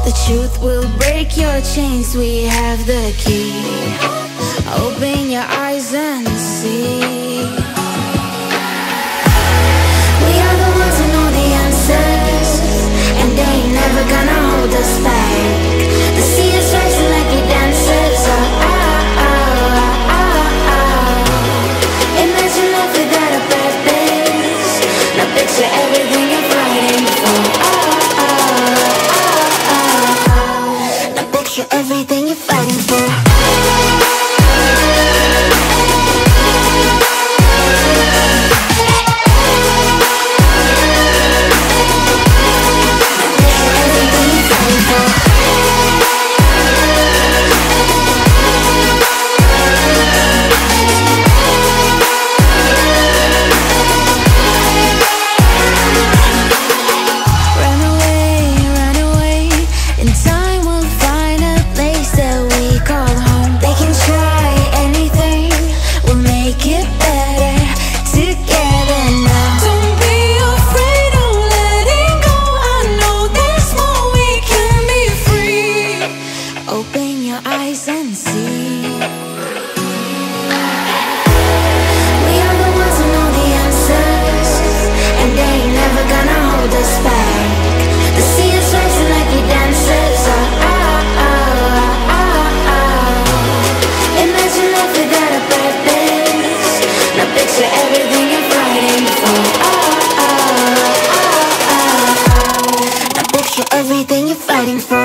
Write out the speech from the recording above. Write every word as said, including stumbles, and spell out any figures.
The truth will break your chains, we have the key. Open your eyes and see. We are the ones who know the answers, and they ain't never gonna hold us back. The sea is rising like we dancers. Oh, oh, oh, oh, oh. Imagine life without a purpose. Now picture everything you're fighting for. Oh, oh, oh, oh, oh. Now picture everything you're fighting for. Everything you're fighting for.